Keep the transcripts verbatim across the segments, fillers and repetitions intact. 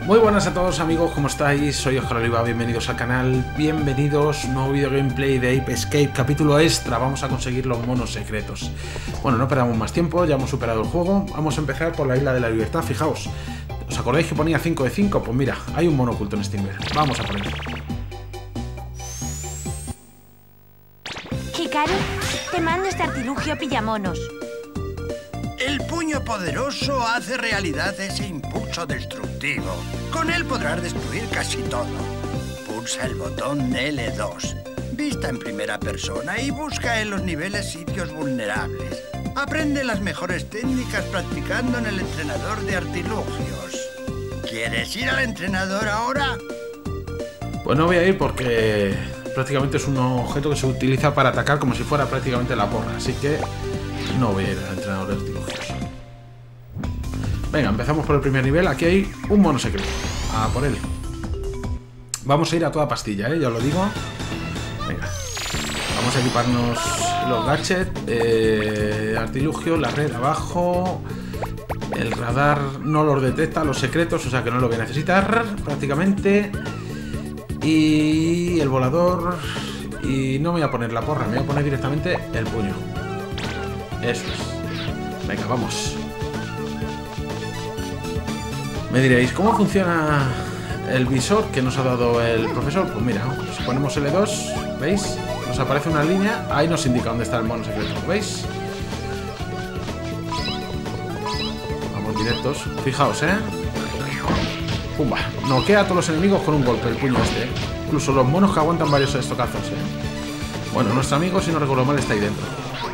Muy buenas a todos amigos, ¿cómo estáis? Soy Oscar Oliva, bienvenidos al canal, bienvenidos, nuevo video gameplay de Ape Escape, capítulo extra, vamos a conseguir los monos secretos. Bueno, no perdamos más tiempo, ya hemos superado el juego, vamos a empezar por la Isla de la Libertad, fijaos. ¿Os acordáis que ponía cinco de cinco? Pues mira, hay un mono oculto en este nivel, vamos a por él. Hikaru, te mando este artilugio pillamonos. El puño poderoso hace realidad ese impulso destructivo. Con él podrás destruir casi todo. Pulsa el botón L dos. Vista en primera persona y busca en los niveles sitios vulnerables. Aprende las mejores técnicas practicando en el entrenador de artilugios. ¿Quieres ir al entrenador ahora? Pues no voy a ir porque prácticamente es un objeto que se utiliza para atacar como si fuera prácticamente la porra, así que no voy a ir al entrenador de artilugios. Venga, empezamos por el primer nivel. Aquí hay un mono secreto. A por él. Vamos a ir a toda pastilla, ¿eh? Ya os lo digo. Venga. Vamos a equiparnos los gadgets. Eh, artilugio, la red abajo. El radar no los detecta, los secretos, o sea que no lo voy a necesitar prácticamente. Y el volador. Y no me voy a poner la porra, me voy a poner directamente el puño. Eso es. Venga, vamos. Me diréis, ¿cómo funciona el visor que nos ha dado el profesor? Pues mira, si ponemos L dos, ¿veis? Nos aparece una línea, ahí nos indica dónde está el mono secreto, ¿veis? Vamos directos, fijaos, ¿eh? Pumba, noquea a todos los enemigos con un golpe, el puño este, ¿eh? Incluso los monos que aguantan varios estocazos, ¿eh? Bueno, nuestro amigo, si no recuerdo mal, está ahí dentro.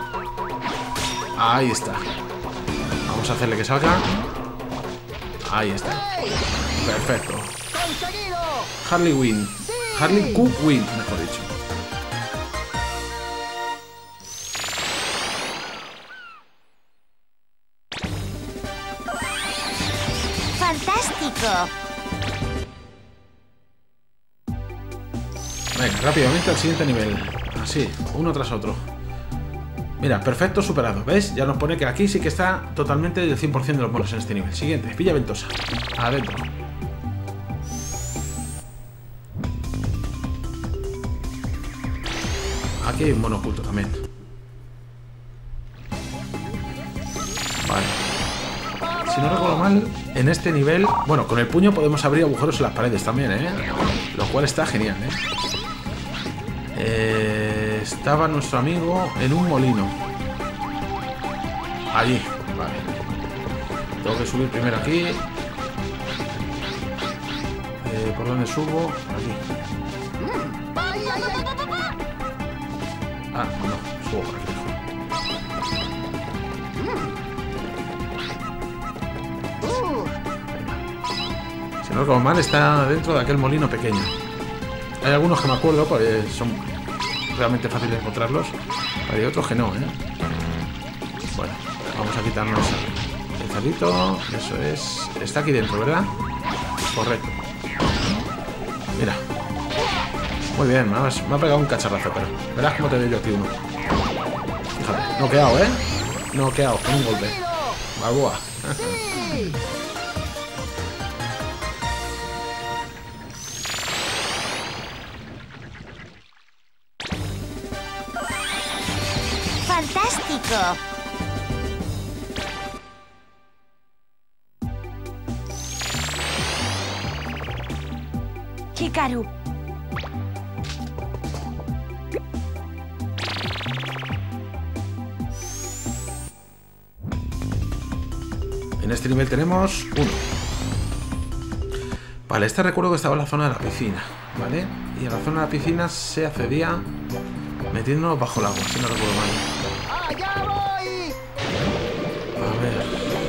Ahí está. Vamos a hacerle que salga. Ahí está. Perfecto. Harley win. Harley Q win, mejor dicho. ¡Fantástico! Venga, rápidamente al siguiente nivel. Así, uno tras otro. Mira, perfecto, superado. ¿Ves? Ya nos pone que aquí sí que está totalmente del cien por cien de los monos en este nivel. Siguiente, pilla ventosa. Adentro. Aquí hay un mono oculto también. Vale. Si no recuerdo mal, en este nivel... Bueno, con el puño podemos abrir agujeros en las paredes también, ¿eh? Lo cual está genial, ¿eh? Eh, estaba nuestro amigo en un molino. Allí, vale. Tengo que subir primero aquí. Eh, ¿Por dónde subo? Por aquí. Ah, no, subo por aquí. Venga. Si no recuerdo mal, está dentro de aquel molino pequeño. Hay algunos que me acuerdo, porque son realmente fáciles de encontrarlos. Hay otros que no, ¿eh? Bueno, vamos a quitarnos el cerdito. Eso es. Está aquí dentro, ¿verdad? Correcto. Mira. Muy bien, me ha, me ha pegado un cacharrazo, pero verás cómo te doy yo aquí uno. Fíjate, noqueado, ¿eh? Noqueado, con un golpe. Balboa. ¡Fantástico! Hikaru. En este nivel tenemos uno. Vale, este recuerdo que estaba en la zona de la piscina, ¿vale? Y a la zona de la piscina se accedía metiéndonos bajo el agua, si no recuerdo mal. ¡Allá voy! A ver.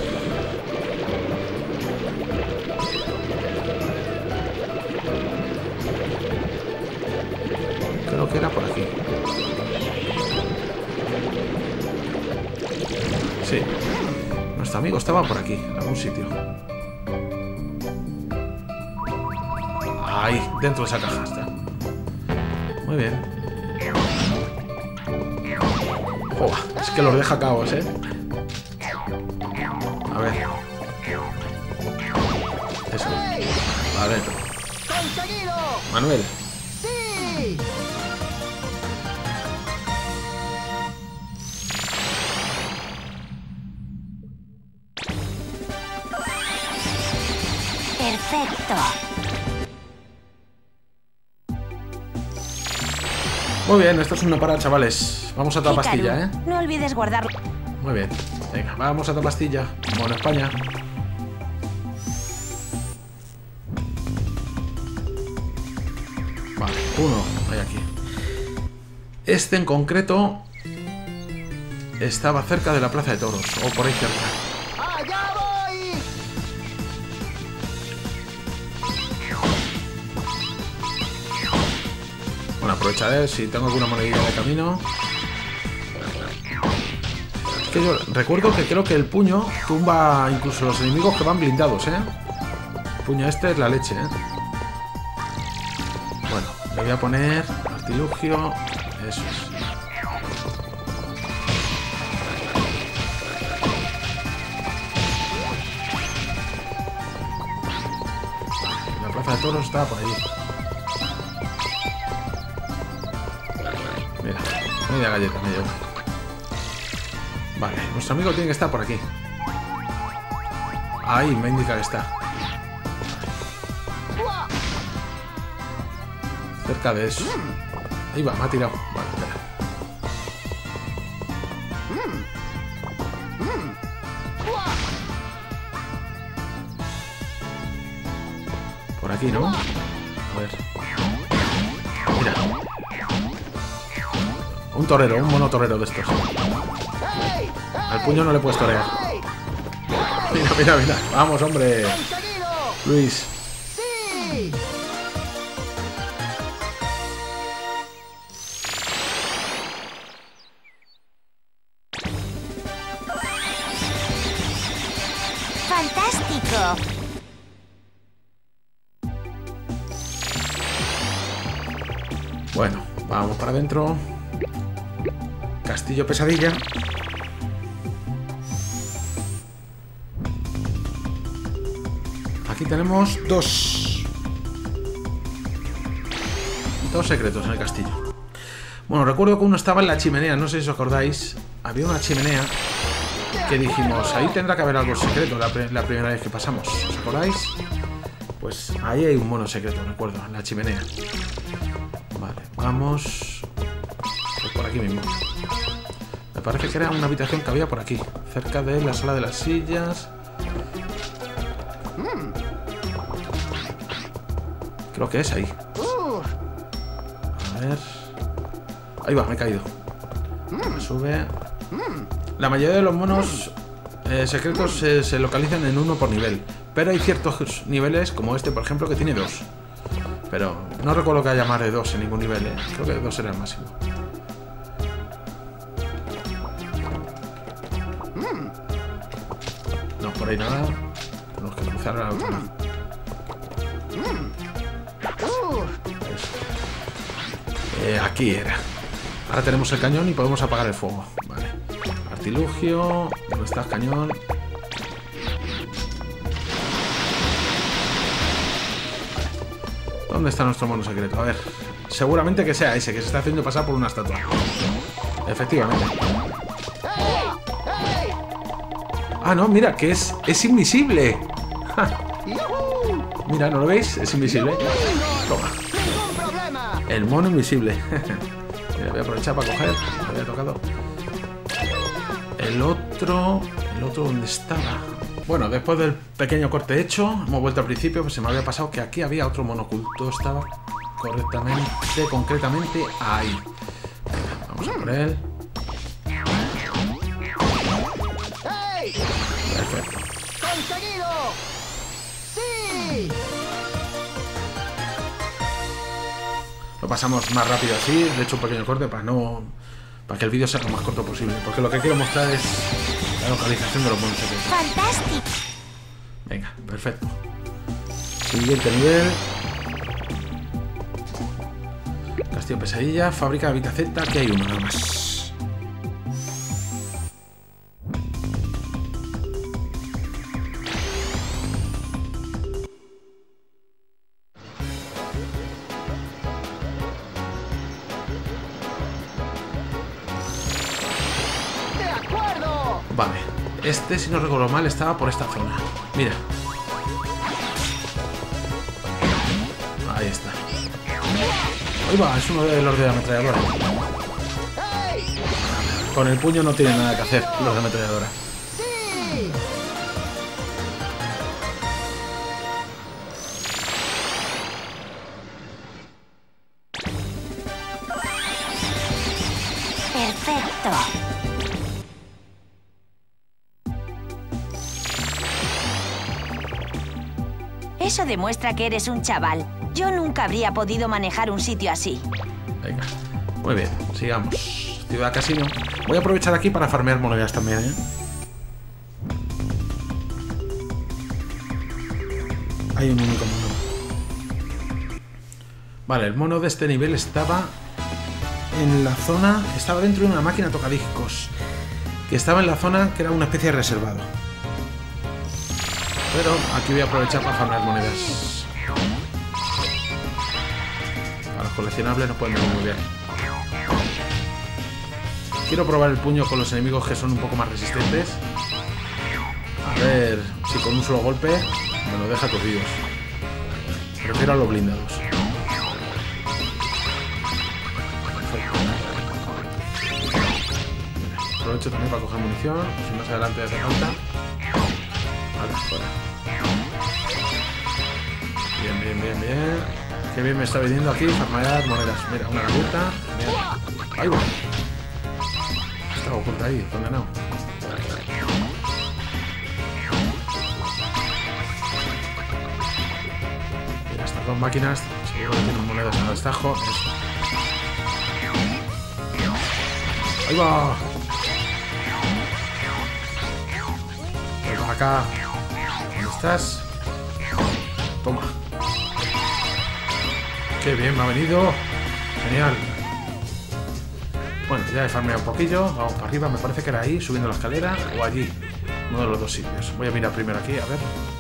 Creo que era por aquí. Sí. Nuestro amigo estaba por aquí, en algún sitio. Ahí, dentro de esa caja está. Muy bien. Oh, es que los deja caos, ¿eh? A ver. Eso. Adentro. ¡Conseguido! Manuel. ¡Sí! Perfecto. Muy bien, esto es una para chavales. Vamos a toda Hikaru, pastilla, ¿eh? No olvides guardarlo. Muy bien. Venga, vamos a toda pastilla. Bueno, España. Vale, uno. Hay aquí. Este en concreto estaba cerca de la Plaza de Toros. O por ahí cerca. ¡Allá voy! Bueno, aprovecharé si tengo alguna monedilla de camino. Es que yo recuerdo que creo que el puño tumba incluso los enemigos que van blindados, ¿eh? El puño este es la leche, ¿eh? Bueno, le voy a poner artilugio. Eso es. La Plaza de Toros está por allí. Mira, media galleta me llevo. Vale, nuestro amigo tiene que estar por aquí. Ahí me indica que está. Cerca de eso. Ahí va, me ha tirado. Vale, espera. Por aquí, ¿no? A ver. Mira. Un torero, un mono torero de estos. Al puño no le puedes torear. Mira, mira, mira. Vamos, hombre. ¡Conseguido! Luis. ¡Sí! ¡Fantástico! Bueno, vamos para adentro. Castillo pesadilla. Aquí tenemos dos. Dos secretos en el castillo. Bueno, recuerdo que uno estaba en la chimenea, no sé si os acordáis. Había una chimenea que dijimos, ahí tendrá que haber algo secreto la, la primera vez que pasamos. ¿Os acordáis? Pues ahí hay un mono secreto, recuerdo, en la chimenea. Vale, vamos pues por aquí mismo. Me parece que era una habitación que había por aquí, cerca de la sala de las sillas. Creo que es ahí. A ver. Ahí va, me he caído. Me sube. La mayoría de los monos eh, secretos se, se localizan en uno por nivel. Pero hay ciertos niveles, como este, por ejemplo, que tiene dos. Pero no recuerdo que haya más de dos en ningún nivel, ¿eh? Creo que dos era el máximo. No, por ahí nada. Tenemos que cruzar a la otra. Eh, aquí era. Ahora tenemos el cañón y podemos apagar el fuego. Vale. Artilugio. ¿Dónde está el cañón? ¿Dónde está nuestro mono secreto? A ver. Seguramente que sea ese, que se está haciendo pasar por una estatua. Efectivamente. Ah, no, mira, que es, es invisible. Ja. Mira, ¿no lo veis? Es invisible. Toma. El mono invisible. Mira, voy a aprovechar para coger. Me había tocado. El otro... ¿El otro dónde estaba? Bueno, después del pequeño corte hecho, hemos vuelto al principio, pues se me había pasado que aquí había otro mono oculto. Estaba correctamente, concretamente ahí. Venga, vamos a por él. Perfecto. ¡Conseguido! ¡Sí! Lo pasamos más rápido así, de hecho un pequeño corte para no para que el vídeo sea lo más corto posible, porque lo que quiero mostrar es la localización de los monos secretos. ¡Fantástico! Venga, perfecto. Siguiente nivel. Castillo pesadilla, fábrica de habitación, aquí hay uno nada más. Vale. Este, si no recuerdo mal, estaba por esta zona. Mira. Ahí está. Ahí va, es uno de los de la ametralladora. Con el puño no tiene nada que hacer los de ametralladora. ¡Sí! Perfecto. Eso demuestra que eres un chaval. Yo nunca habría podido manejar un sitio así. Venga, muy bien, sigamos. Ciudad Casino. Voy a aprovechar aquí para farmear monedas también, ¿eh? Hay un único mono. Vale, el mono de este nivel estaba en la zona... Estaba dentro de una máquina tocadiscos. Que estaba en la zona que era una especie de reservado. Pero aquí voy a aprovechar para farmear monedas. Para los coleccionables no pueden venir muy bien. Quiero probar el puño con los enemigos que son un poco más resistentes. A ver si con un solo golpe me lo deja aturdidos. Prefiero a los blindados. Aprovecho también para coger munición, si más adelante hace falta. Vale, fuera. Bien, bien, bien, bien. Qué bien me está viniendo aquí farmear monedas. Mira, una galleta. Ahí va. Está oculta ahí, condenado. Mira, estas dos máquinas. Seguro que tienen monedas en el destajo. Eso. Ahí va. Ven para acá. ¿Dónde estás? Toma. Qué bien me ha venido. Genial. Bueno, ya he farmeado un poquillo. Vamos para arriba. Me parece que era ahí, subiendo la escalera. O allí. Uno de los dos sitios. Voy a mirar primero aquí, a ver.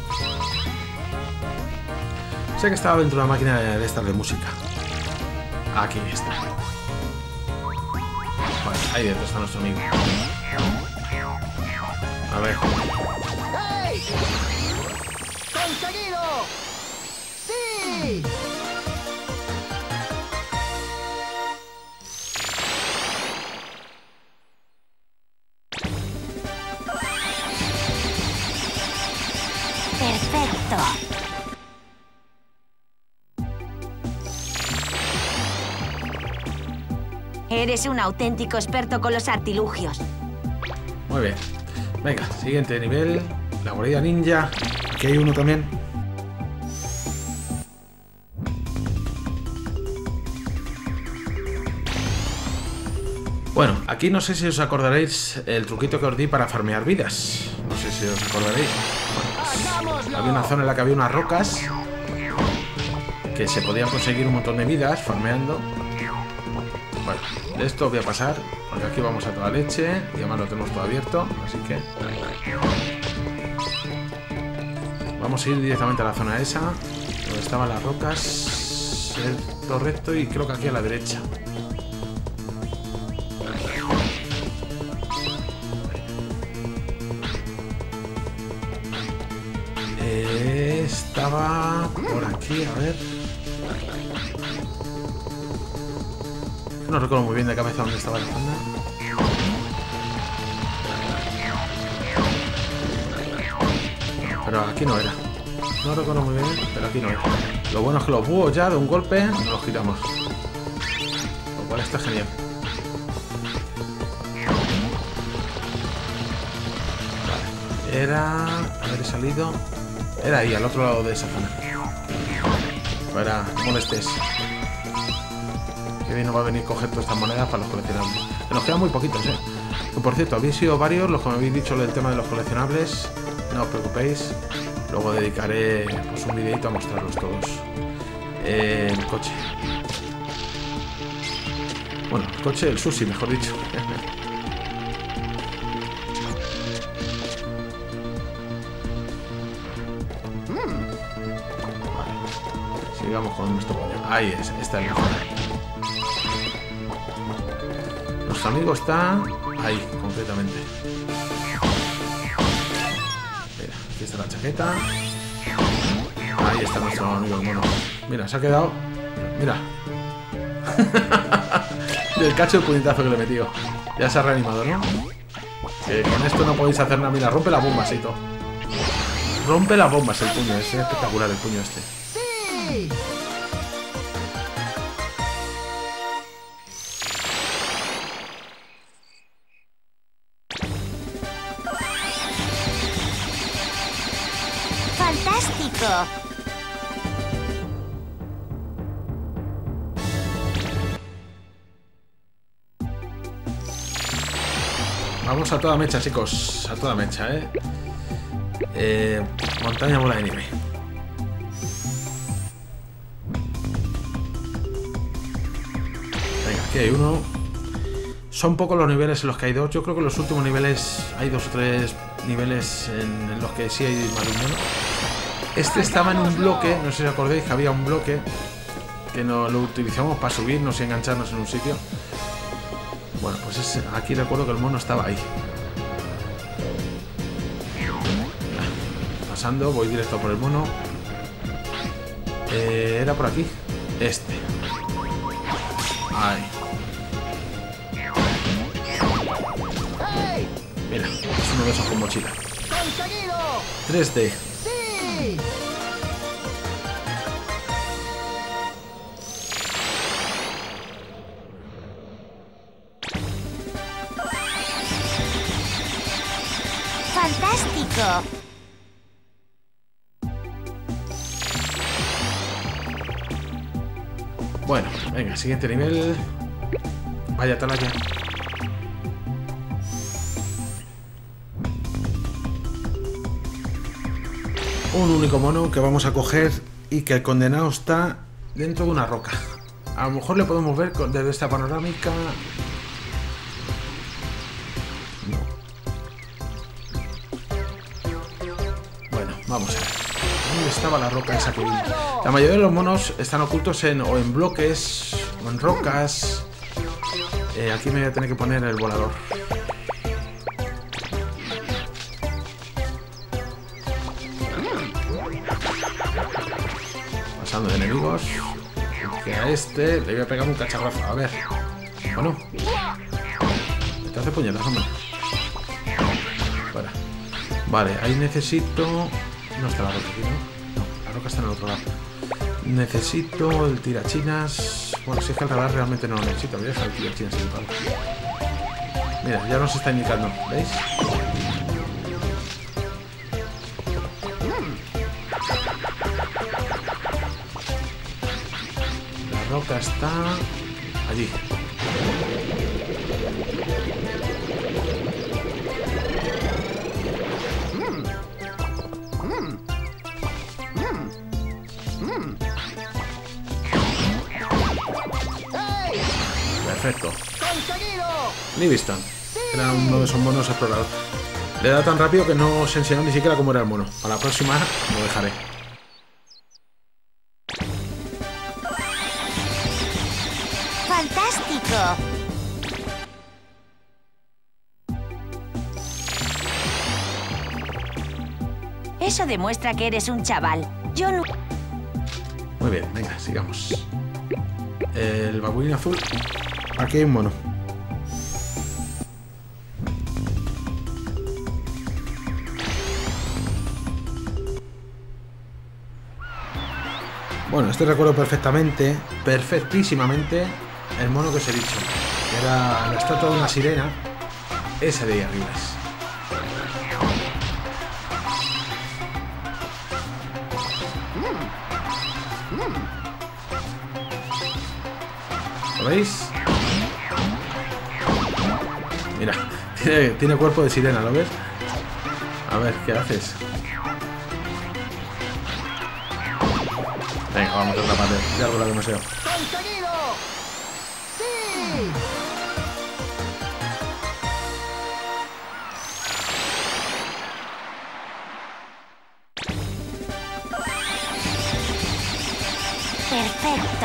Sé que estaba dentro de una máquina de estas de música. Aquí está. Vale, ahí dentro está nuestro amigo. A ver. ¡Hey! ¡Conseguido! ¡Sí! Perfecto. Eres un auténtico experto con los artilugios. Muy bien. Venga, siguiente nivel. La guarida ninja. Aquí hay uno también. Bueno, aquí no sé si os acordaréis el truquito que os di para farmear vidas. No sé si os acordaréis. Bueno, pues, había una zona en la que había unas rocas que se podían conseguir un montón de vidas farmeando. Bueno, de esto voy a pasar porque aquí vamos a toda leche y además lo tenemos todo abierto, así que vamos a ir directamente a la zona esa donde estaban las rocas, todo recto y creo que aquí a la derecha. Eh, estaba por aquí, a ver. No recuerdo muy bien de cabeza dónde estaba la zona. Pero aquí no era. No recuerdo muy bien, pero aquí no era. Lo bueno es que los búhos ya de un golpe nos los quitamos. Lo cual está genial. Vale. Era... haber salido... Era ahí, al otro lado de esa zona. Para, no molestes. Que bien nos va a venir a coger todas estas monedas para los coleccionables. Que nos quedan muy poquitos, eh. Que por cierto, habéis sido varios los que me habéis dicho el tema de los coleccionables. No os preocupéis. Luego dedicaré pues, un videito a mostrarlos todos. Eh, el coche. Bueno, el coche, el sushi, mejor dicho. Vale. Sigamos con nuestro pollo. Ahí es, esta es la zona. Nuestro amigo está Ahí, completamente. Mira, aquí está la chaqueta. Ahí está nuestro amigo el mono. Mira, se ha quedado. Mira. Del cacho de puñetazo que le he metido. Ya se ha reanimado, ¿no? Que con esto no podéis hacer nada. Mira, rompe las bombas y todo. Rompe las bombas el puño. Es espectacular el puño este. Sí. ¡Fantástico! Vamos a toda mecha, chicos. A toda mecha, ¿eh? eh montaña bola de nieve. Venga, aquí hay uno. Son pocos los niveles en los que hay dos. Yo creo que en los últimos niveles hay dos o tres niveles en, en los que sí hay más de un mono. Este estaba en un bloque, no sé si os acordáis que había un bloque que no lo utilizamos para subirnos y engancharnos en un sitio. Bueno, pues es, aquí recuerdo que el mono estaba ahí. Pasando, voy directo por el mono. Eh, era por aquí. Este. Ahí. ¡Hey! Mira, es uno de esos con mochila. ¡Conseguido! tres D. ¡Sí! ¡Fantástico! Bueno, venga, siguiente nivel. Vaya atalaya. Un único mono que vamos a coger y que el condenado está dentro de una roca. A lo mejor le podemos ver desde esta panorámica. No. Bueno, vamos a ver. ¿Dónde estaba la roca esa que vi? La mayoría de los monos están ocultos en, o en bloques o en rocas. Eh, aquí me voy a tener que poner el volador. Pasando de enemigos. Que a este le voy a pegar un cacharrazo. A ver. Bueno. Te hace puñetas, hombre. Fuera. Vale, ahí necesito... No está la roca aquí, ¿no? No, la roca está en el otro lado. Necesito el tirachinas. Bueno, si es que el radar realmente no lo necesito. Voy a dejar el tirachinas equipado. Mira, ya nos está indicando. ¿Veis? La roca está allí. Perfecto. ¡Conseguido! Livingston. Era uno de esos monos exploradores. Le da tan rápido que no se enseñó ni siquiera cómo era el mono. Para la próxima lo dejaré. ¡Fantástico! Eso demuestra que eres un chaval. Yo no... Muy bien, venga, sigamos. El babuín azul. Aquí hay un mono. Bueno, este recuerdo perfectamente, perfectísimamente, el mono que os he dicho. Que era la estatua de una sirena. Ese de ahí arriba es. ¿Lo veis? Mira, tiene, tiene cuerpo de sirena, ¿lo ves? A ver, ¿qué haces? Venga, vamos a otra parte. Ya algo que me sea. ¡Conseguido! ¡Sí! Perfecto.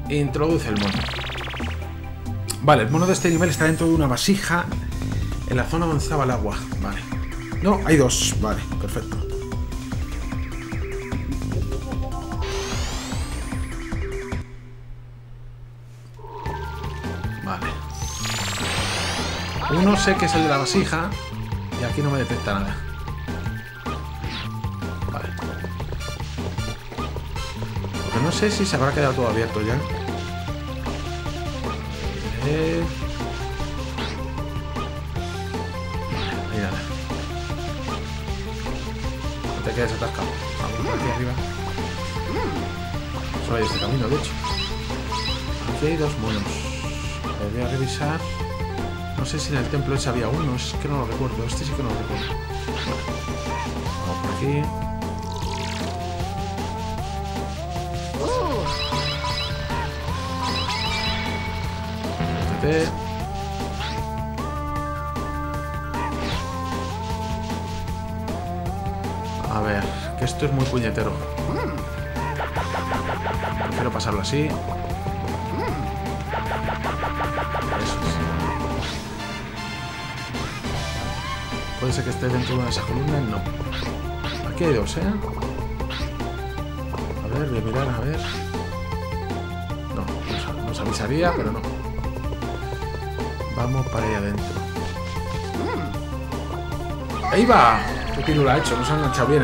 Introduce el mono. Vale, el mono de este nivel está dentro de una vasija en la zona donde estaba el agua. Vale. No, hay dos. Vale, perfecto. Vale. Uno sé que es el de la vasija y aquí no me detecta nada. Vale. Lo que no sé si se habrá quedado todo abierto ya. Eh... Vale, ahí nada. No te quedes atascado. Vamos por aquí arriba. Solo hay este camino, de hecho. Aquí hay dos monos. Eh, voy a revisar. No sé si en el templo ese había uno. Es que no lo recuerdo. Este sí que no lo recuerdo. Vamos por aquí. Este. A ver, que esto es muy puñetero. Prefiero pasarlo así. Eso es. Puede ser que esté dentro de una de esas columnas. No. Aquí hay dos, ¿eh? A ver, voy a mirar, a ver. No, nos, nos avisaría, pero no. Vamos para allá adentro. ¡Ahí va! ¿Qué pirula ha hecho? Nos ha enganchado bien.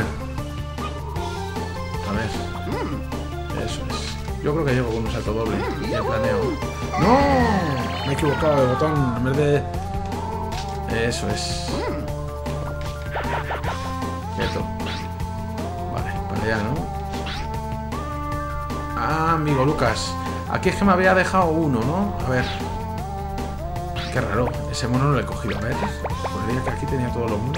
A ver. Eso es. Yo creo que llego con un salto doble. Y el planeo. ¡No! Me he equivocado de botón. En vez de... Eso es. Quieto. Vale, para allá, ¿no? Ah, amigo Lucas. Aquí es que me había dejado uno, ¿no? A ver. Qué raro. Ese mono no lo he cogido. A ver. Ponería que aquí tenía todos los monos.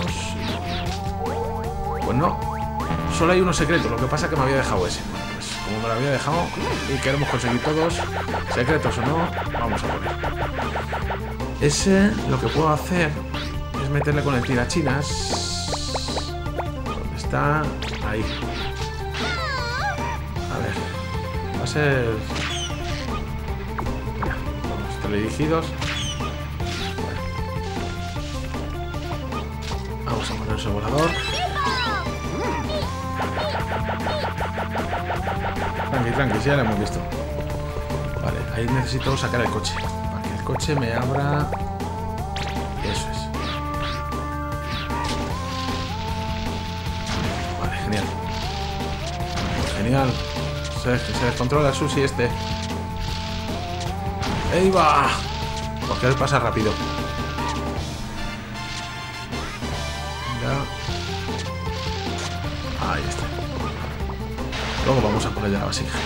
Pues no. Solo hay uno secreto. Lo que pasa es que me había dejado ese. Bueno, pues como me lo había dejado y queremos conseguir todos, secretos o no, vamos a poner. Ese, lo que puedo hacer es meterle con el tirachinas. ¿Dónde está? Ahí. A ver. Va a ser... Mira, los teledirigidos. Vamos a poner ese volador. Tranqui, tranqui, ya lo hemos visto. Vale, ahí necesito sacar el coche. Para que el coche me abra... Eso es. Vale, genial. Genial. Se, se descontrola el sushi este. ¡Ahí va! Porque él pasa rápido. Ahí está. Luego vamos a ponerle la vasija.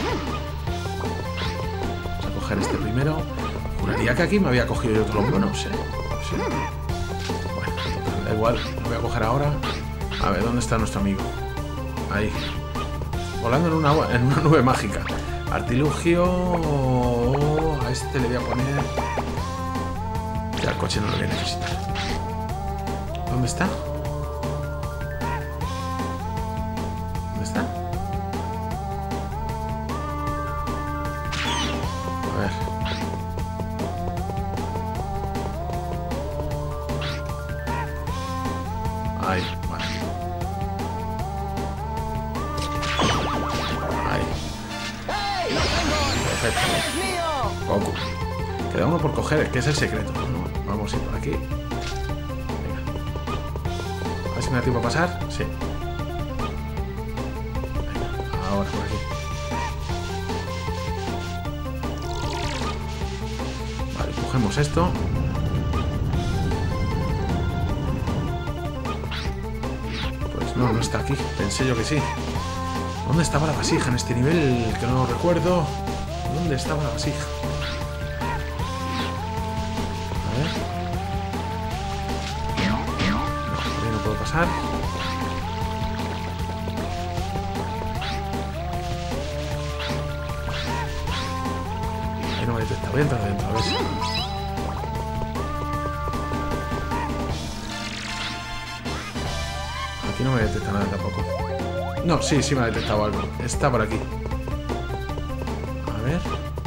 Vamos a coger este primero. Juraría que aquí me había cogido yo todos los monos, ¿eh? Sí. Bueno, da igual. Lo voy a coger ahora. A ver, ¿dónde está nuestro amigo? Ahí. Volando en una, en una nube mágica. Artilugio... A este le voy a poner... Ya el coche no lo voy a necesitar. ¿Dónde está? ¿Dónde está? A ver. Ahí, vale. Ahí. Perfecto. Goku. Queda uno por coger, que es el secreto. Bueno, vamos a ir por aquí. Venga. A ver si me da tiempo a pasar. Sí. Venga, ahora por aquí. Vale, cogemos esto. Pues no, no está aquí. Pensé yo que sí. ¿Dónde estaba la vasija en este nivel? Que no lo recuerdo. ¿Dónde estaba la vasija? A ver. No, por ahí no puedo pasar. Ahí no me detecta. Voy a entrar adentro, a ver si... Aquí no me detecta nada tampoco. No, sí, sí me ha detectado algo. Está por aquí. A ver.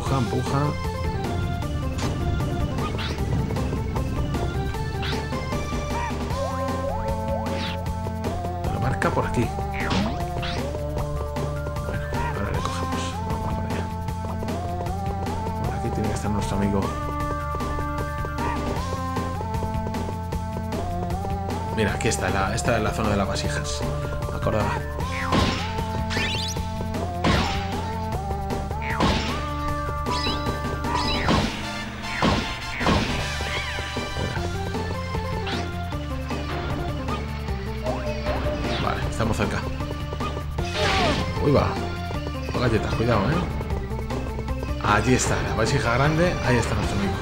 empuja, empuja. La marca por aquí. Bueno, ahora le cogemos. Vamos para allá. Por aquí tiene que estar nuestro amigo. Mira, aquí está, la, esta es la zona de las vasijas. Me acordaba. Vale, estamos cerca. Uy, va. Galletas, cuidado, ¿eh? Allí está, la vasija grande. Ahí está nuestro amigo.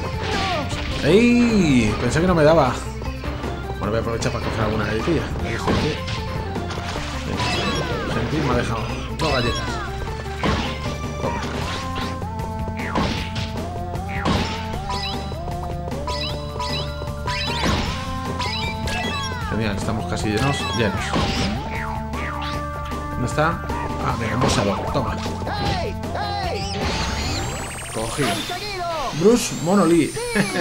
¡Ey! Pensé que no me daba. Bueno, voy a aprovechar para coger alguna galletilla. Gentil me ha dejado dos galletas. Toma. Genial, estamos casi llenos. Llenos. ¿Dónde está? Ah, mira, un bosador. Toma. ¡Hey! ¡Hey! Cogido. ¡Conseguido! Bruce Monolith.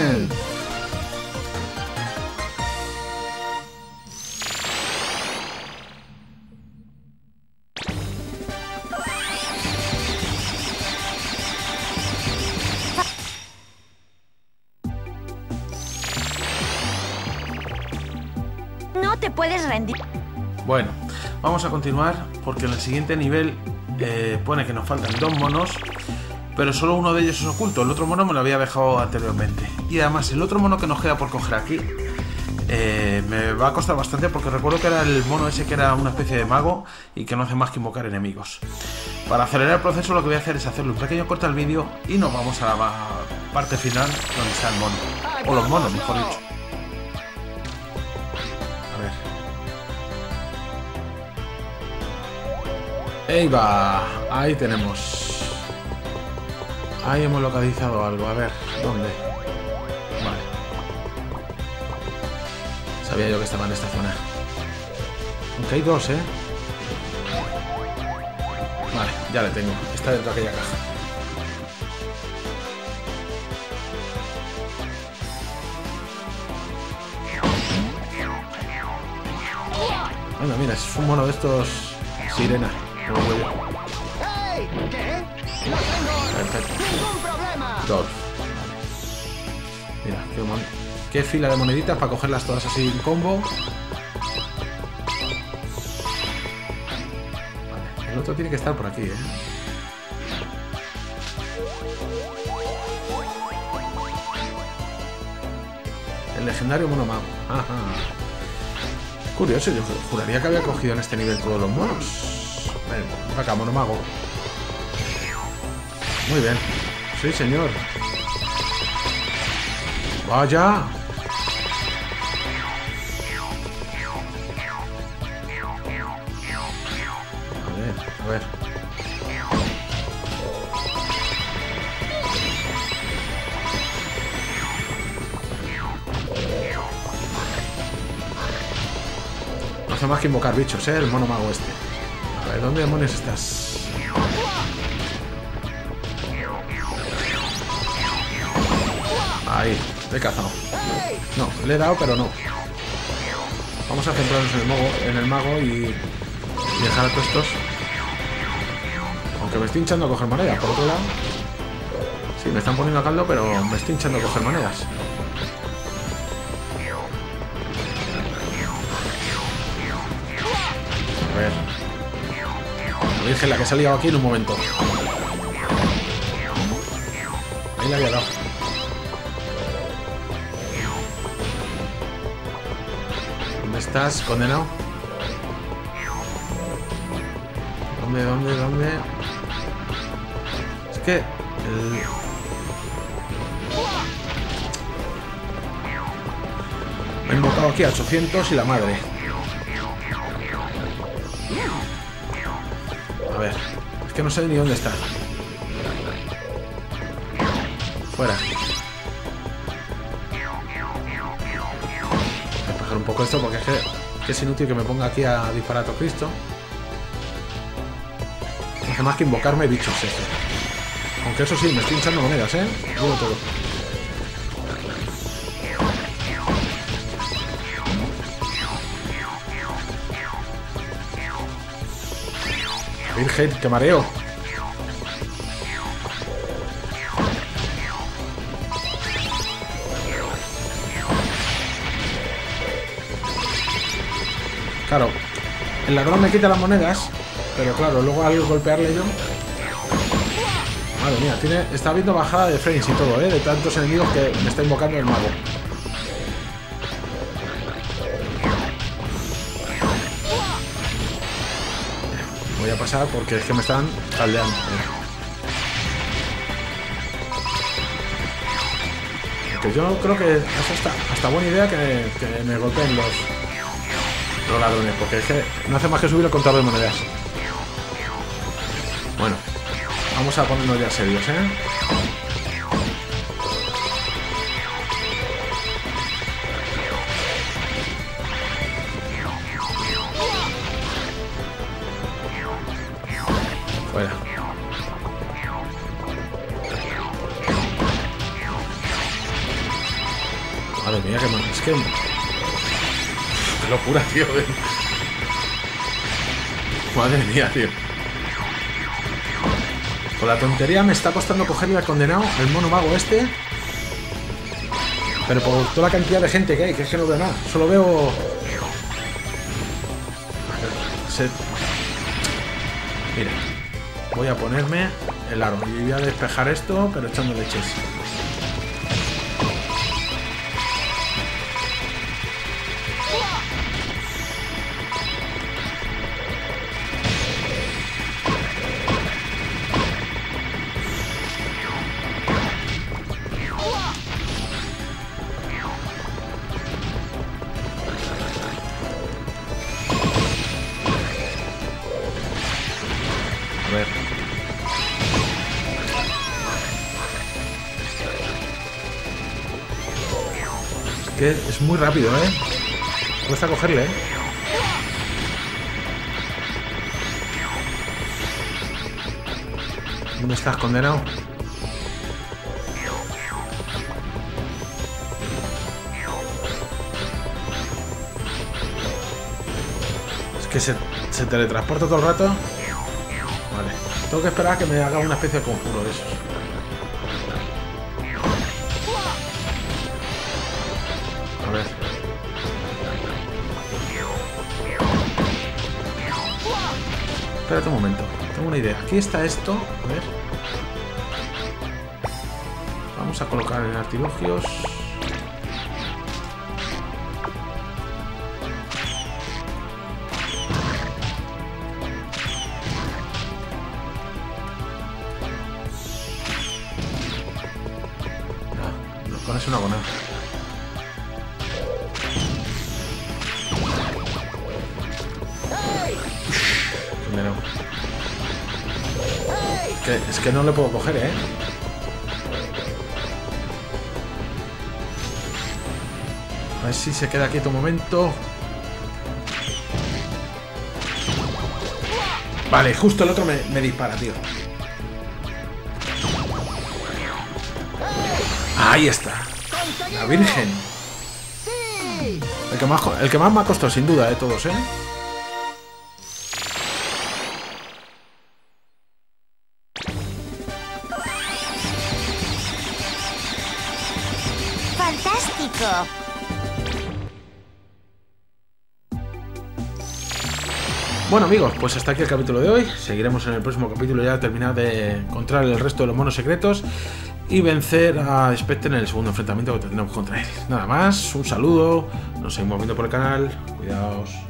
No te puedes rendir. Bueno, vamos a continuar porque en el siguiente nivel eh, pone que nos faltan dos monos, pero solo uno de ellos es oculto. El otro mono me lo había dejado anteriormente. Y además el otro mono que nos queda por coger aquí eh, me va a costar bastante porque recuerdo que era el mono ese que era una especie de mago y que no hace más que invocar enemigos. Para acelerar el proceso lo que voy a hacer es hacerle un pequeño corte al vídeo y nos vamos a la parte final donde está el mono. O los monos, mejor dicho. Ahí va, ahí tenemos. Ahí hemos localizado algo, a ver, ¿dónde? Vale. Sabía yo que estaba en esta zona. Aunque hay dos, ¿eh? Vale, ya le tengo. Está dentro de aquella caja. Bueno, mira, es un mono de estos sirena. ¡Hey! ¿Qué? ¡No tengo Perfecto. ningún problema! Dos. Mira, qué, mon... qué fila de moneditas para cogerlas todas así en combo. Vale, el otro tiene que estar por aquí, ¿eh? El legendario mono mago. Ajá. Curioso, yo juraría que había cogido en este nivel todos los monos. Ven, ven acá, mono mago. Muy bien. Sí, señor. ¡Vaya! A ver, a ver. No hace más que invocar bichos, ¿eh? El mono mago este. A ver, ¿dónde demonios estás? Ahí, le he cazado. No, le he dado, pero no. Vamos a centrarnos en el mago, en el mago y dejar a todos estos. Aunque me estoy hinchando a coger monedas, por otro lado. Sí, me están poniendo a caldo, pero me estoy hinchando a coger monedas. A ver. La Virgen, la que se ha liado aquí en un momento. Ahí la había dado. ¿Dónde estás, condenado? ¿Dónde, dónde, dónde? Es que... El... Me he invocado aquí a ochocientos y la madre. A ver, es que no sé ni dónde está. Fuera. Voy a bajar un poco esto porque es que, que es inútil que me ponga aquí a disparar a todo Cristo. No hace más que invocarme bichos este. Aunque eso sí, me estoy hinchando monedas, ¿eh? Digo todo. Virgen, que mareo. Claro, el ladrón me quita las monedas, pero claro, luego al golpearle yo... Madre mía, tiene, está viendo bajada de frames y todo, ¿eh? De tantos enemigos que me está invocando el mago. Voy a pasar porque es que me están caldeando. Que yo creo que es hasta, hasta buena idea que, que me golpeen los, los ladrones, porque es que no hace más que subir el contador de monedas. Bueno, vamos a ponernos ya serios, ¿eh? Fuera. Madre mía, que mal. Es que... Qué locura, tío. Madre mía, tío. Con la tontería me está costando cogerle al condenado, el mono mago este. Pero por toda la cantidad de gente que hay, que es que no veo nada. Solo veo... Se... Mira. Voy a ponerme el aro y voy a despejar esto, pero echando leches. A ver. Es que es muy rápido, ¿eh? Cuesta cogerle, ¿eh? ¿Dónde estás, condenado? Es que se, se teletransporta todo el rato. Vale. Tengo que esperar a que me haga una especie de conjuro de esos. A ver. Espérate un momento. Tengo una idea. Aquí está esto. A ver. Vamos a colocar en artilugios. No, no pones una buena. Primero. Que, es que no le puedo coger, ¿eh? A ver si se queda quieto un momento. Vale, justo el otro me, me dispara, tío. Ahí está. La Virgen. El que más, el que más me ha costado, sin duda, de todos, ¿eh? ¡Fantástico! Bueno, amigos, pues hasta aquí el capítulo de hoy. Seguiremos en el próximo capítulo ya a terminar de encontrar el resto de los monos secretos y vencer a Spectre en el segundo enfrentamiento que tendremos contra él. Nada más, un saludo, nos seguimos viendo por el canal, cuidaos.